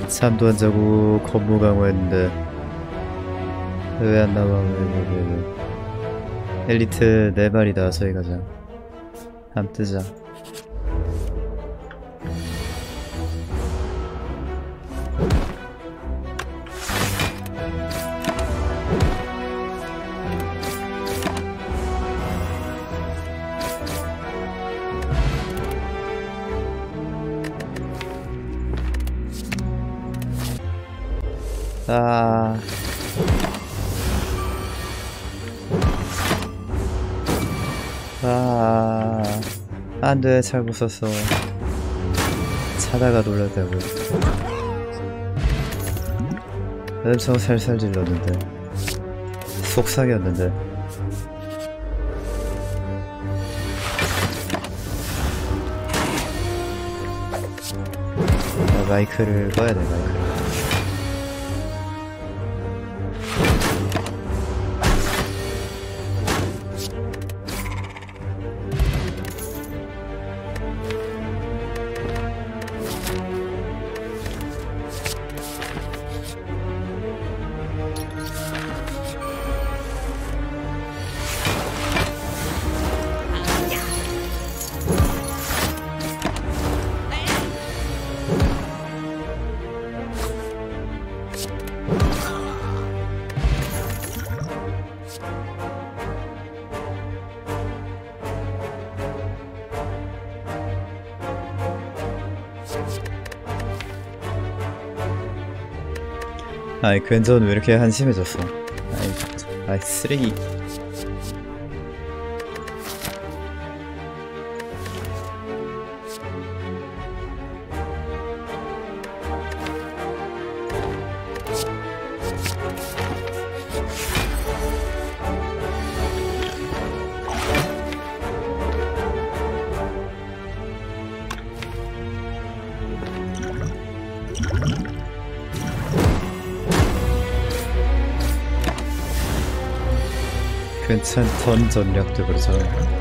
잠도 안 자고 건무 강화했는데 왜 안 나와? 왜. 엘리트 네 발이다. 저희 가자. 함 뜨자. 안돼. 잘못 썼어. 차다가 놀랐다고. 엄청 살살 질렀는데 속삭였는데. 마이크를 꺼야 돼. 마이크를. 아이 근전 왜 이렇게 한심해졌어. 아이 쓰레기. 괜찮던 전략도 그렇죠.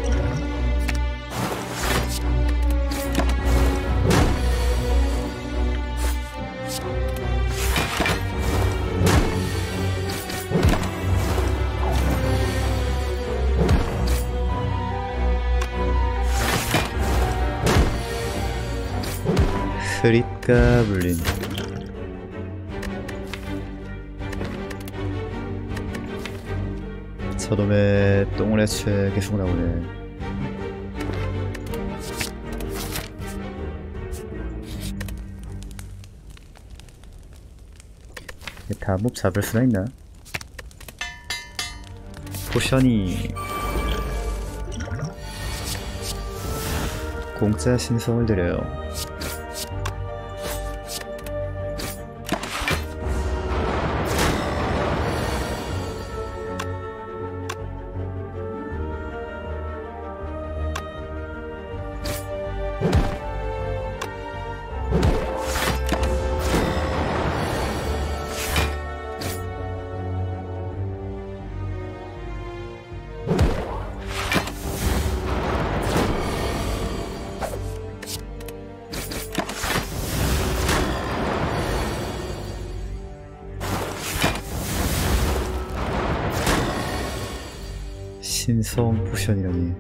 흐릿가블린. 저놈의 똥을 애초에 계속 나오네. 다 몹 잡을 수나 있나? 포션이 공짜 신성을 드려요. 신성 포션이라니.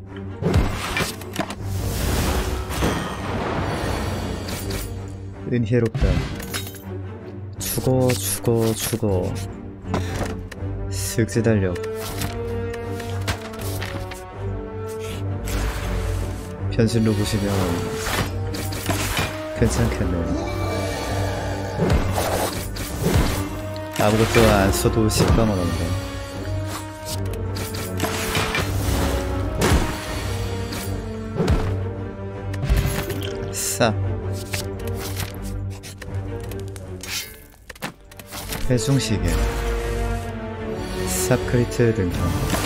은혜롭다. 죽어. 슥지 달력. 변신로 보시면 괜찮겠네. 아무것도 안 써도 10만 원 원이다. 싸. 회중시계. 삽크리트 등장.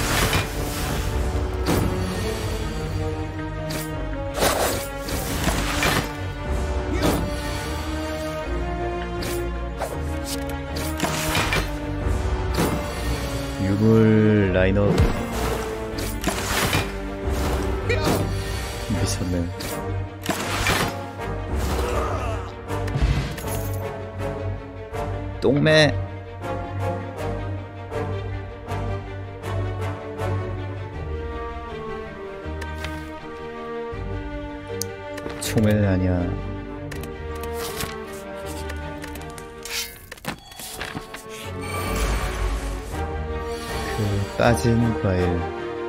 유물 라인업. 미쳤네. 똥매. 총매는 아니야. 그 빠진 과일.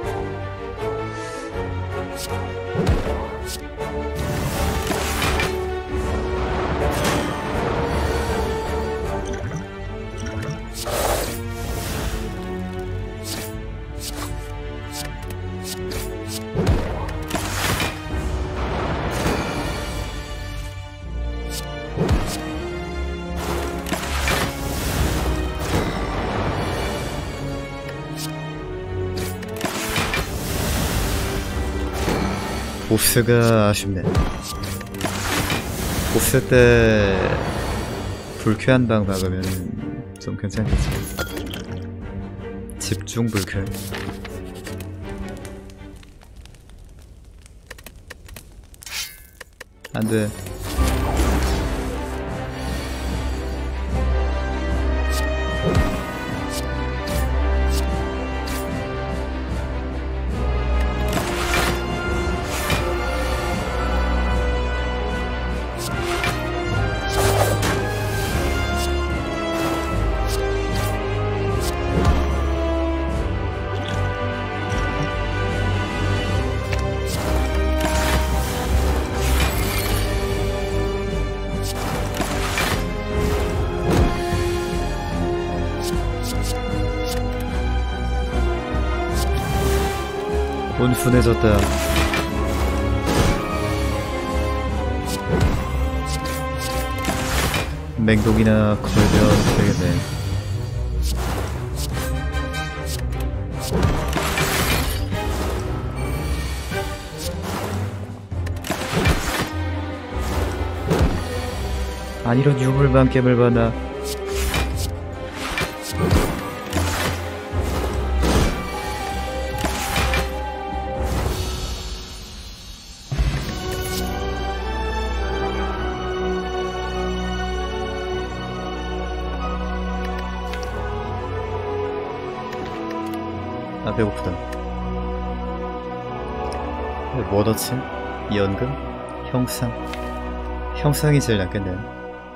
보스가 아쉽네. 보스 때 불쾌한 방 박으면 좀 괜찮겠지. 집중 불쾌. 안돼. 온순해졌다. 맹독이나 걸면 되겠네. 안 이런 유물만 깨물 받나. 아, 배고프다. 뭐 넣지? 연금? 형상? 형상이 제일 낫겠네요.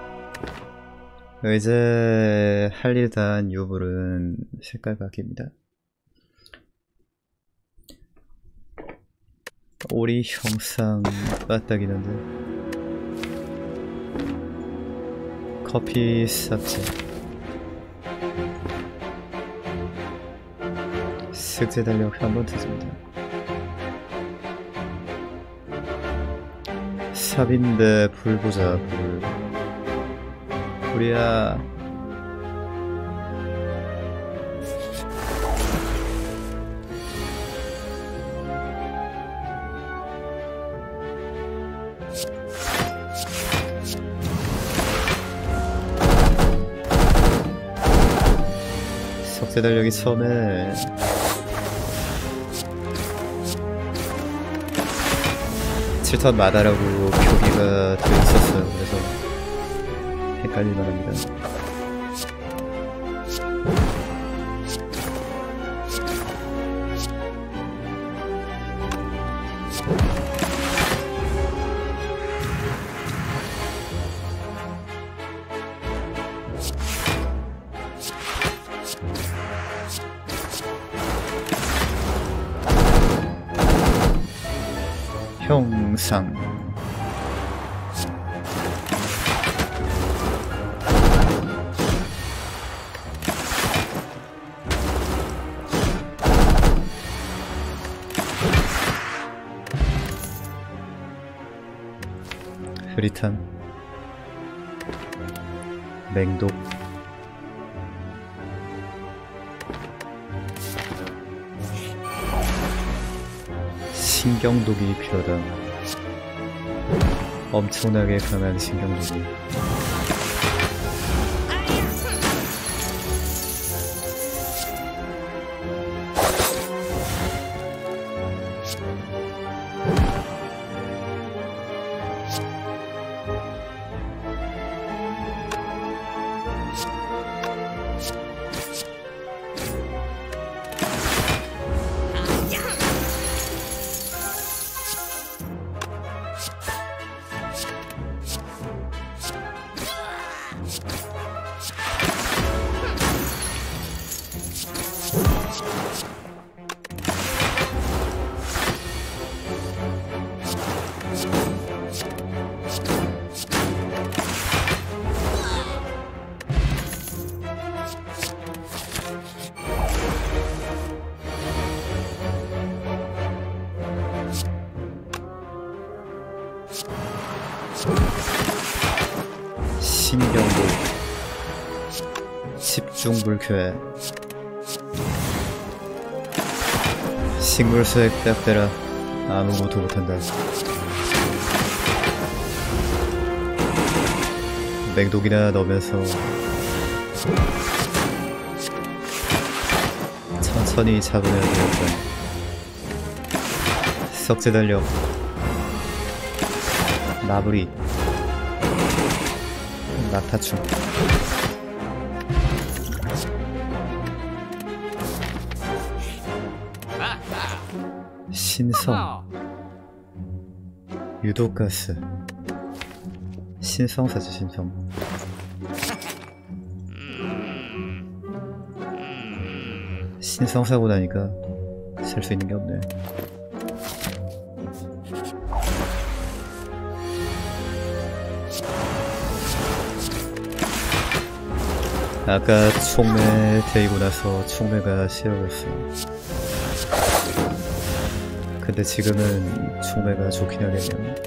이제 할 일 다 한 유물은 색깔 바뀝니다. 오리 형상 빠딱이는데. 커피 삭제. 삭제 달력 한번 드립니다. 삽인데 불 보자. 불이야. 석쇠 달력이 처음에 칠턴 마다라고 표기가 되어 있었어요. 그래서 헷갈릴만 합니다. 형상. 흐릿함. 맹독. 신경독이 필요하다. 엄청나게 강한 신경독이. 신경도 집중불쾌 식물수액 딱 대라 아무것도 못한다. 맹독이나 넣으면서 천천히 잡으면 되겠다. 석재 달력 마무리 낙타충 신성 유독가스 신성사지 신성 신성 사고 나니까 살 수 있는 게 없네. 아까 총매 데리고 나서 총매가 싫어졌어. 근데 지금은 총매가 좋긴 하겠네요.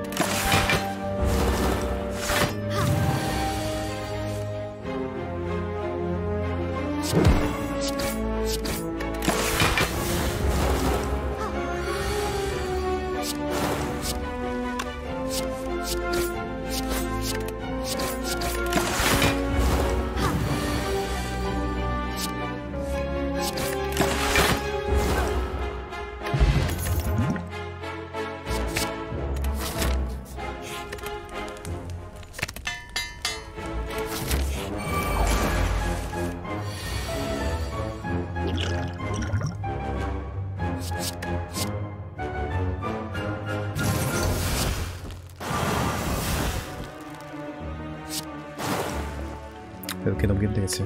이렇게 넘기면 되겠지.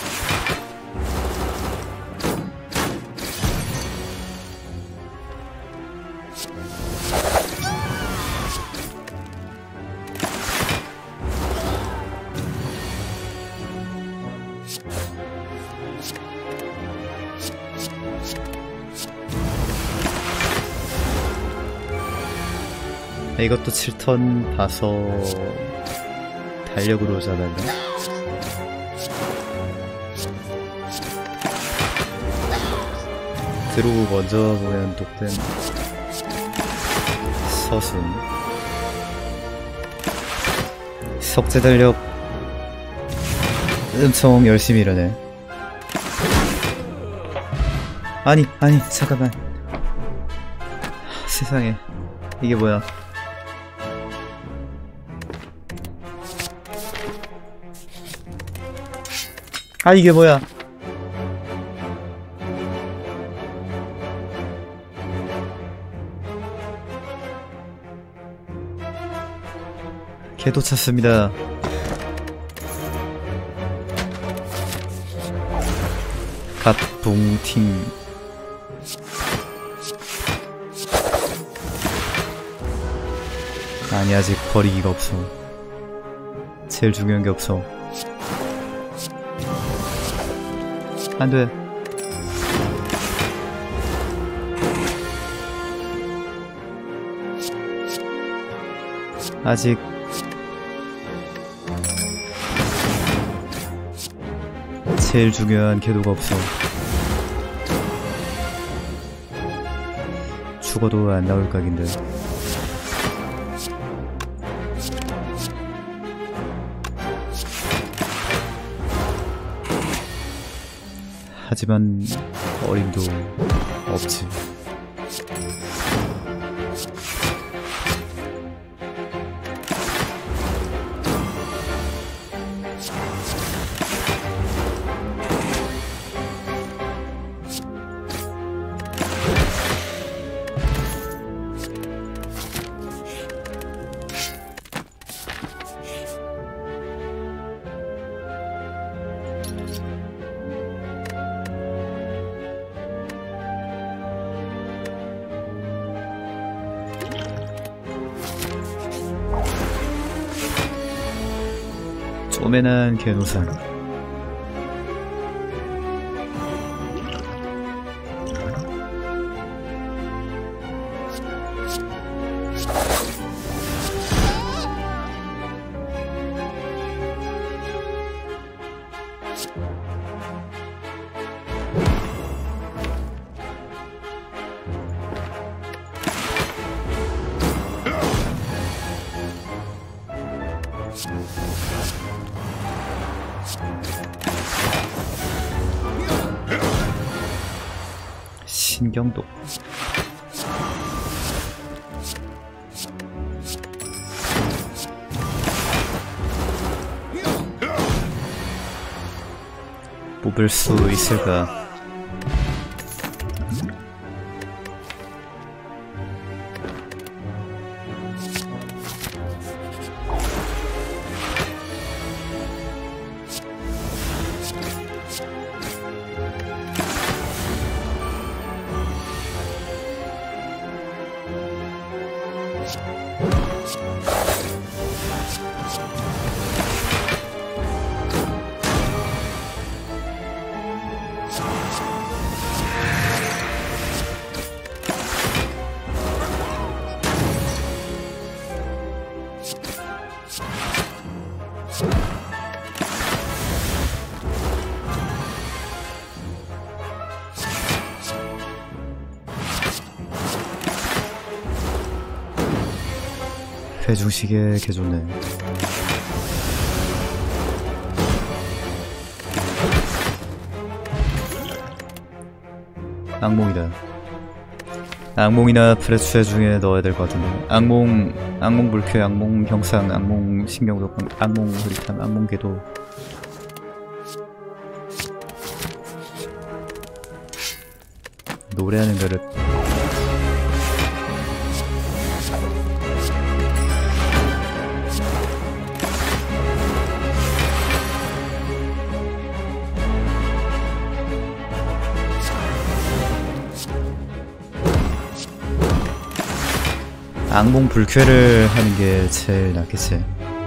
이것도 7턴 봐서 달력으로 잡았나? 들어오고 먼저 보면 독된 서순 석재 달력 엄청 열심히 일하네. 아니 잠깐만. 세상에 이게 뭐야. 아 이게 뭐야. 개도 찼습니다. 갓봉팀 아니 아직 버리기가 없어. 제일 중요한 게 없어. 안돼. 아직 제일 중요한 궤도가 없어. 죽어도 안 나올 각인데. 하지만 어림도 없지. 쪼매난 개노산. 신경도. 뽑을 수 있을까? 회중식에 개좋네. 악몽이다. 악몽이나 프레추에 중에 넣어야 될 것 같은데. 악몽 불쾌, 악몽 형상, 악몽 신경독, 악몽 흐릿함, 악몽 궤도. 노래하는 그릇. 악몽 불쾌를 하는 게 제일 낫겠지.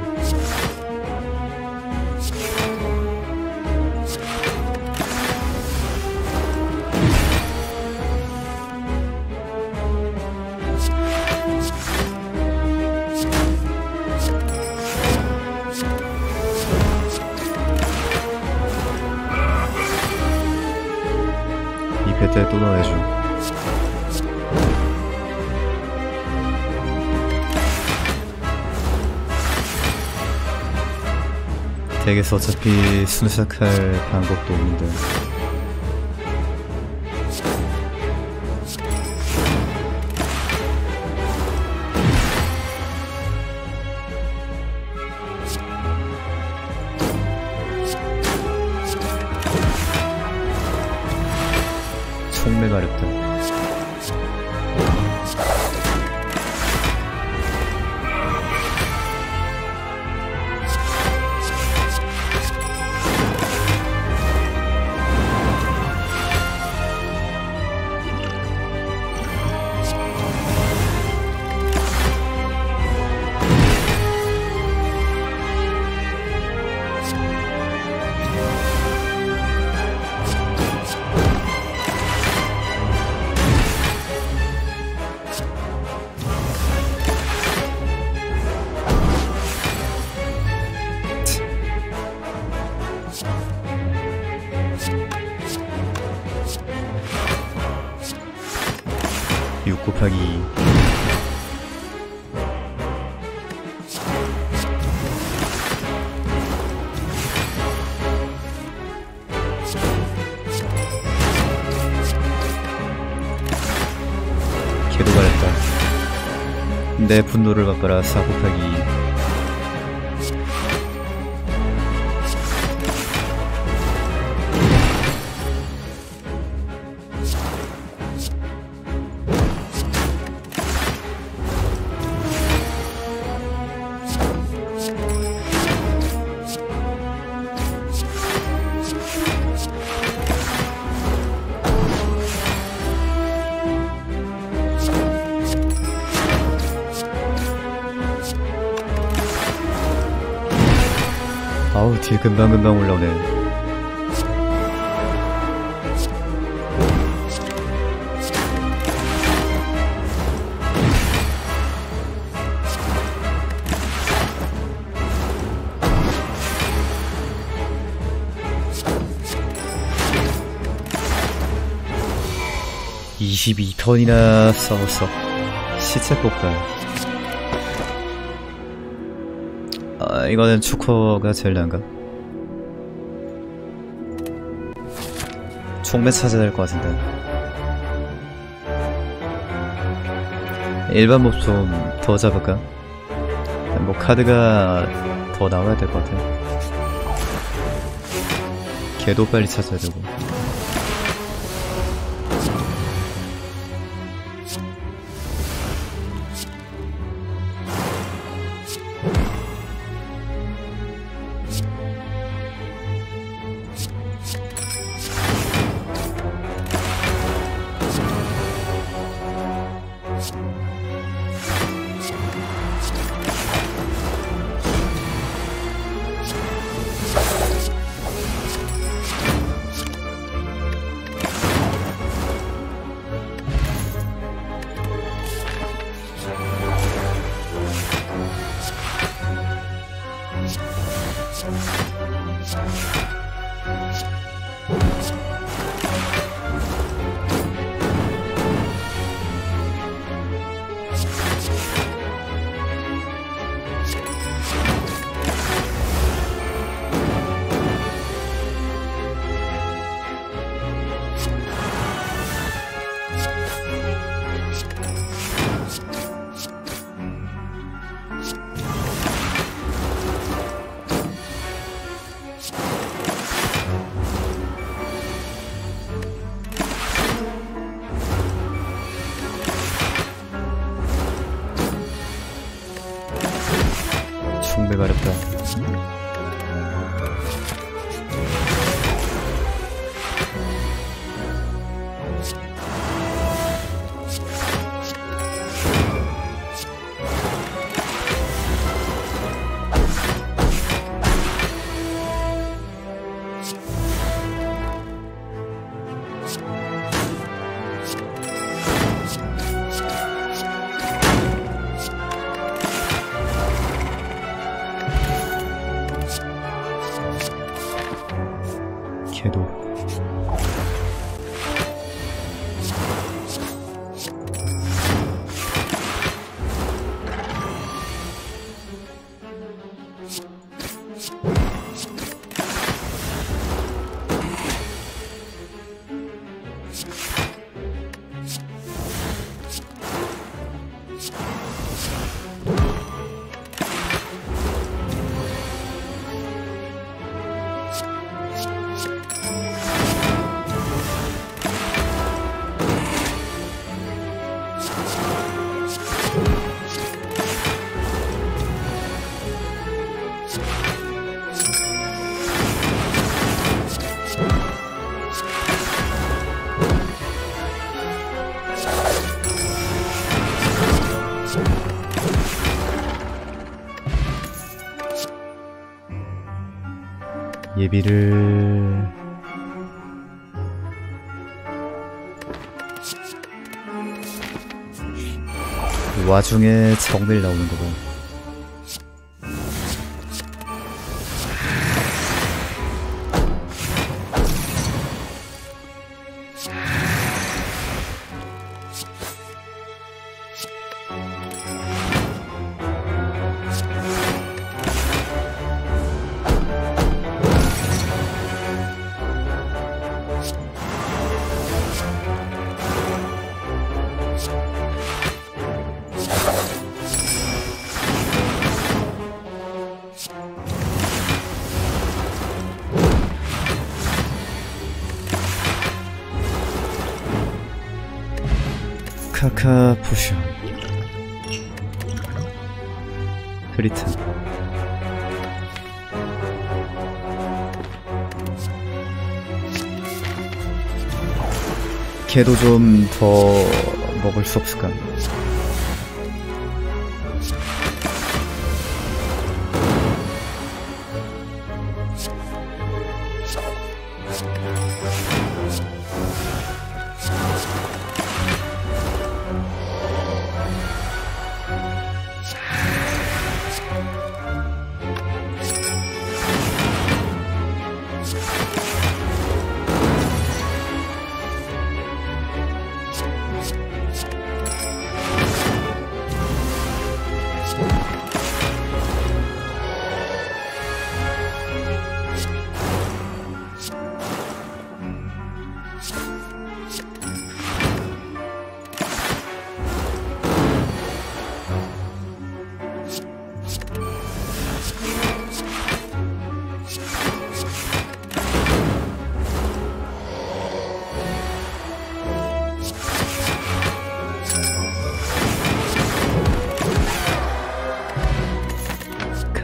이 배트에 또 넣어야죠. 덱에서 어차피 순삭할 방법도 없는데. 총매 가렵다. 곱하기 걔도 가렸다. 내 분노를 바꿔라. 4 곱하기 아우 딜 금방금방 올라오네. (22 턴이나) 싸웠어. 시체 폭발. 아, 이거는 추커가 제일 나은가? 총매 찾아야 될 것 같은데. 일반 몹 좀 더 잡을까? 뭐 카드가 더 나와야 될 것 같아. 걔도 빨리 찾아야 되고. 충배 가렵다. 걔도 예비를 와중에 정밀 나오는 거고. 카카 포션 크리튼 걔도 좀 더 먹을 수 없을까?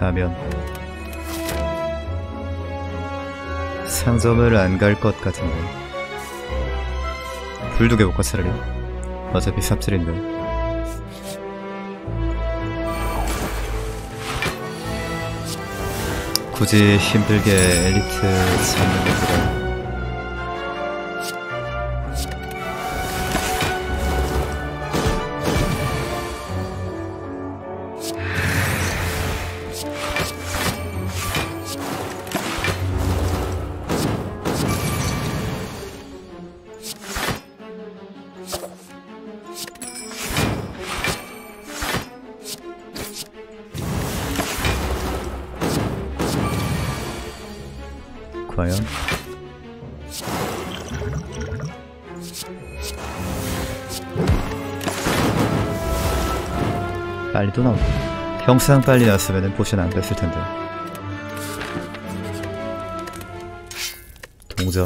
가면 상점을 안 갈 것 같은데 불두개 볼까 차라리. 어차피 삽질인데. 굳이 힘들게 엘리트 찾는 것보다 과연? 빨리 또 나온다. 평상 빨리 나왔으면 포션 안 뺐을 텐데. 동전.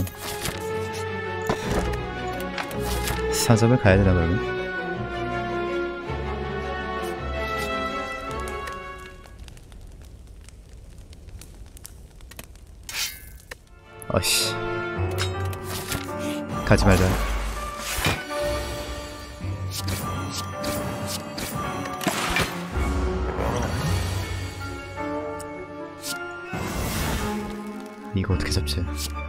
상점을 가야 되나 그러면? 어씨, 가지 말자. 이거 어떻게 잡지?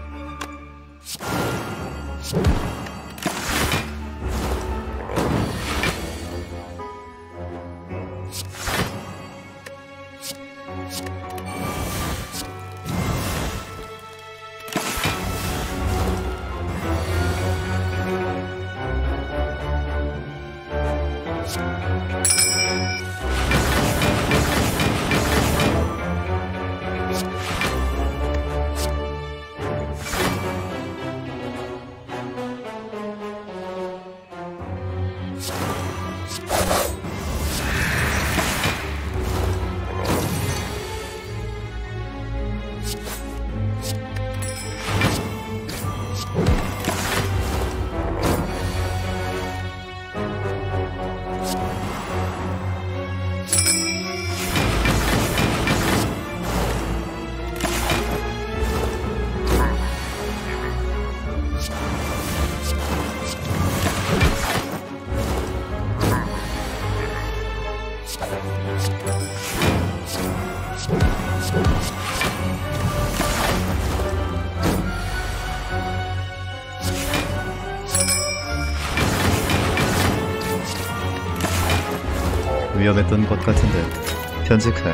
위험했던 것 같은데. 편집칼.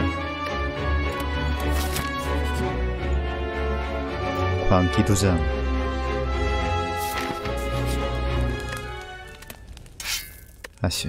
광기두장. 아씨.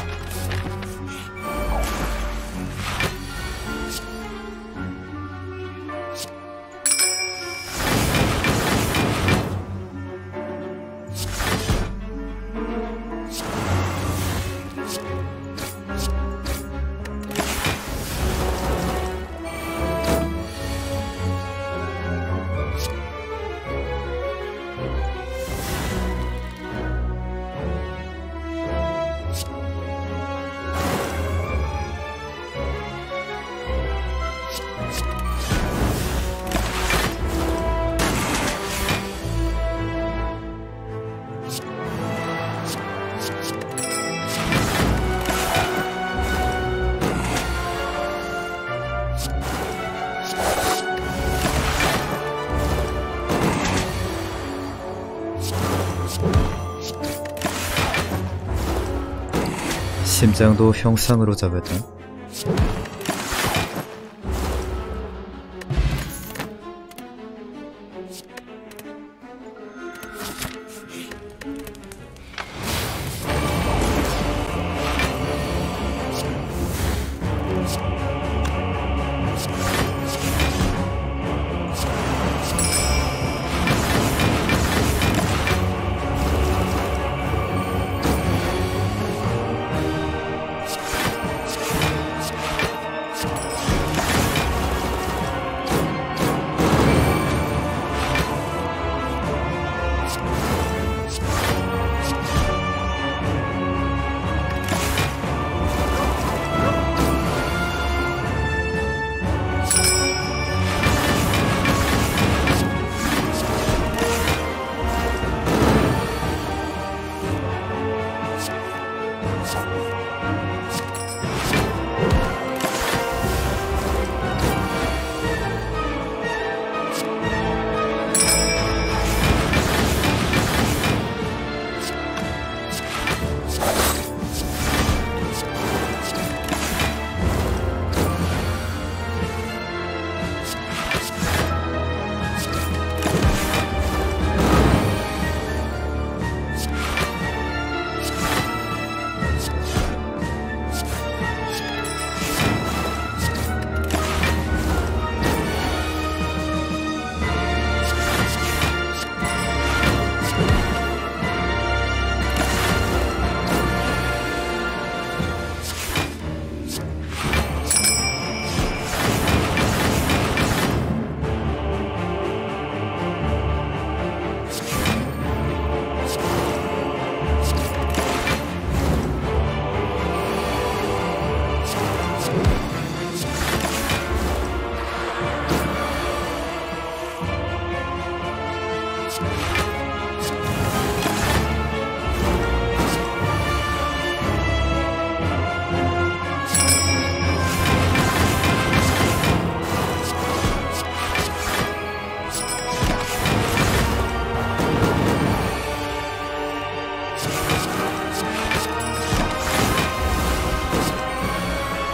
심장도 형상으로 잡았다.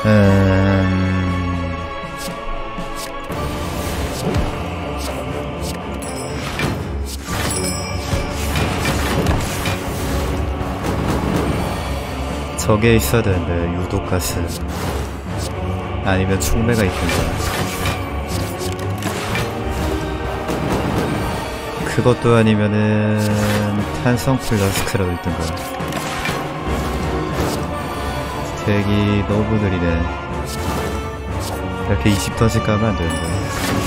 저게 있어야 되는데, 유독가스 아니면 충매가 있던가. 그것도 아니면은 탄성 플라스크라도 있던가. 스택이 너무 느리네. 이렇게 20턴씩 가면 안 되는데.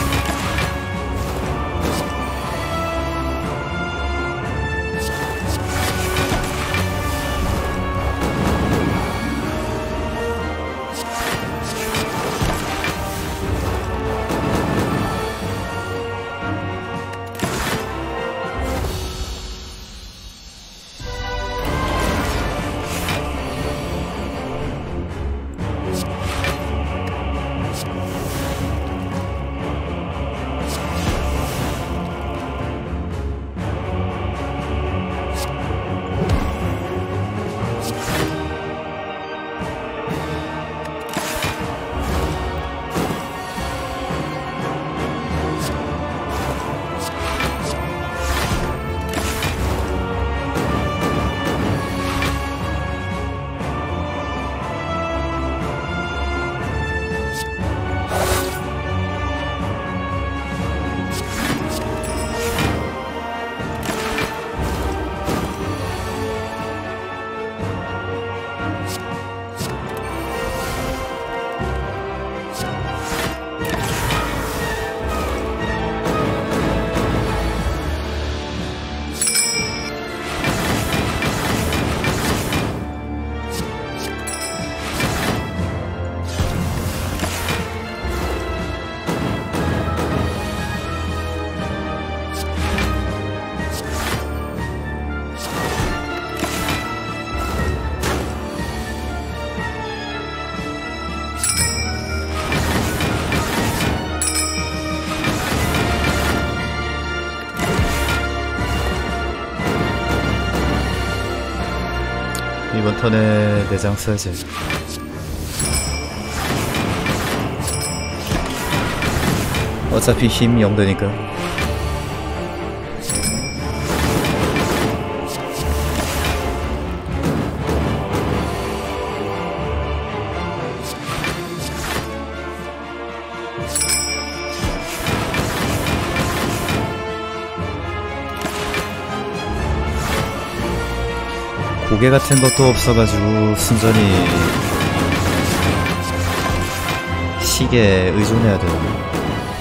이번 턴에 내장 써야지. 어차피 힘 0되니까. 고개 같은 것도 없어가지고 순전히 시계에 의존해야 돼요.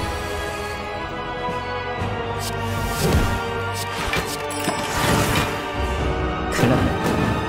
큰일 났네.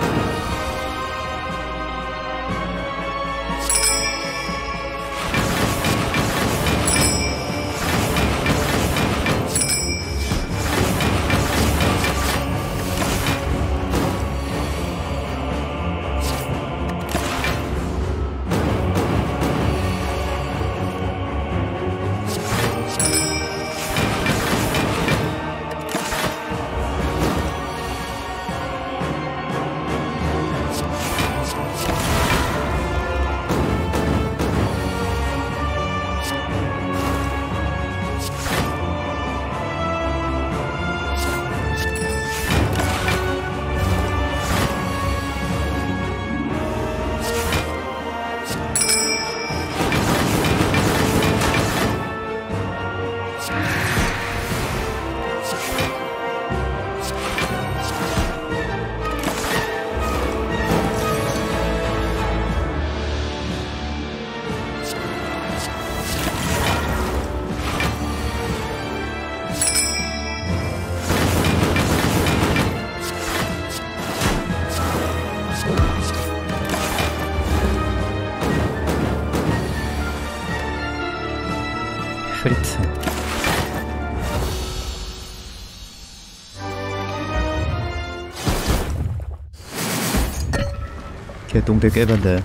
프리트. 개똥대 깨반데.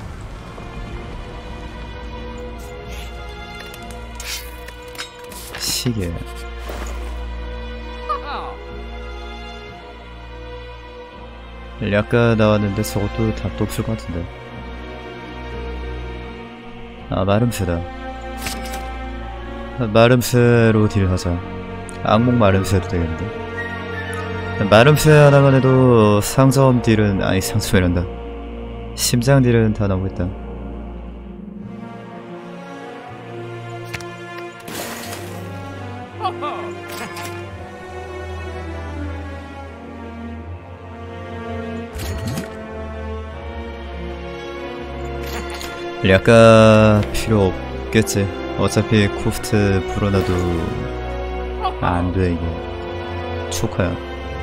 시계. 아까 나왔는데 저것도 답도 없을 것 같은데. 아, 마름새다. 마름새로 딜하자. 악몽 마름새도 되겠는데. 마름새 하나만 해도 상점 딜은, 아니 상점 이란다. 심장 딜은 다 나오겠다. 약간 필요 없겠지. 어차피 코프트 불어놔도 안돼 이거. 초카야.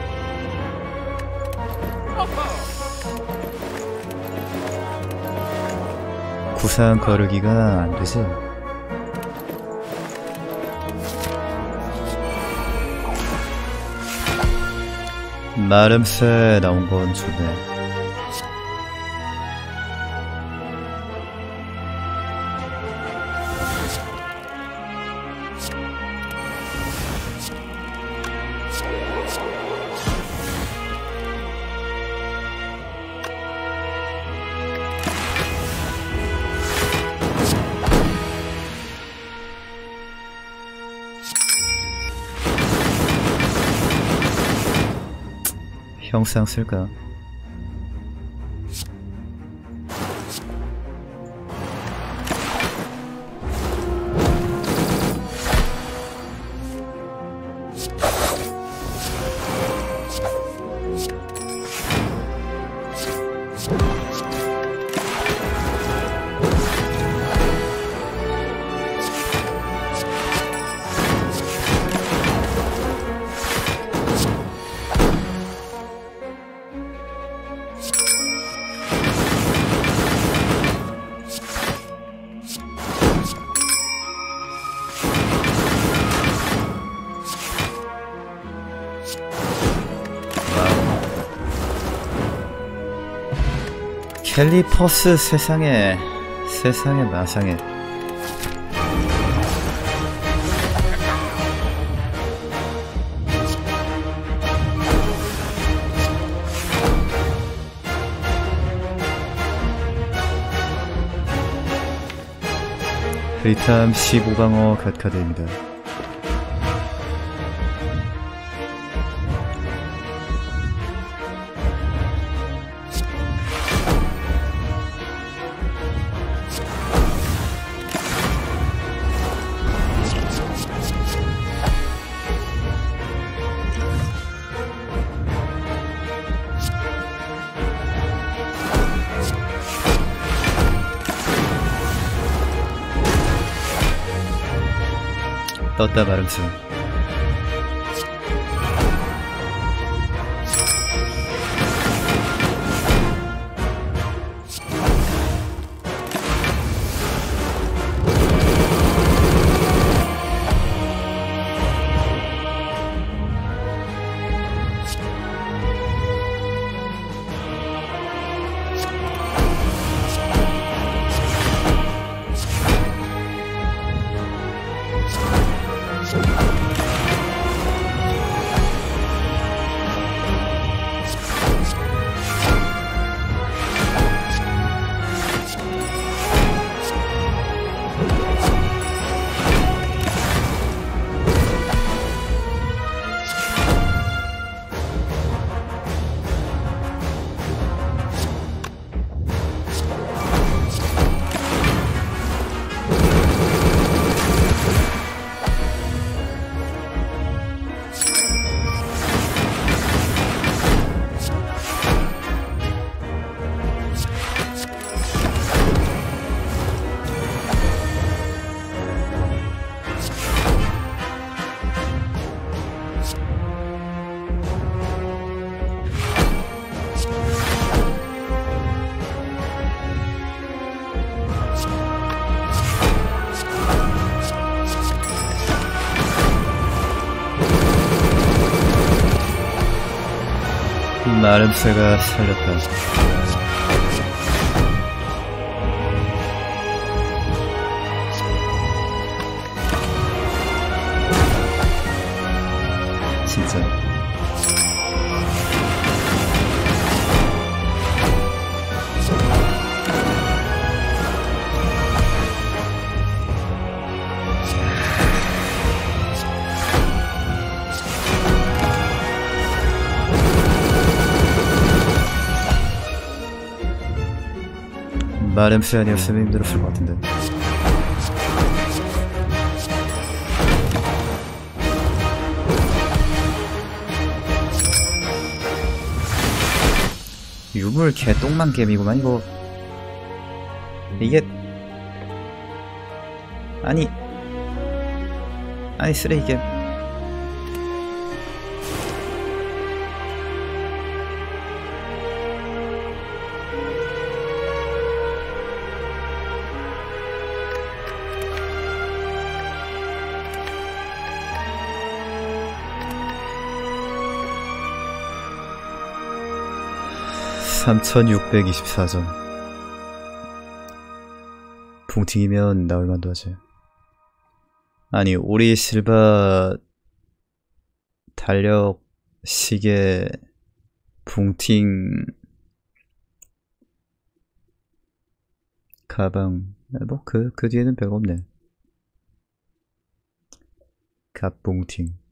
구상 거르기가 안되지. 마름새 나온건 좋네. 형상 쓸까? 캘리퍼스 세상에 마상에. 리탐 15방어 갓카드입니다. 떴다 마름새. 마름새가 살렸다. 진짜. 마름스 아니었으면 힘들었을 것 같은데. 유물 개똥만 개미구만 이거. 이게 아니 쓰레기 게임. (3624점) 붕팅이면 나올만도 하지. 아니 오리 실바 달력 시계 붕팅 가방 뭐 그 뒤에는 별거 없네. 갓붕팅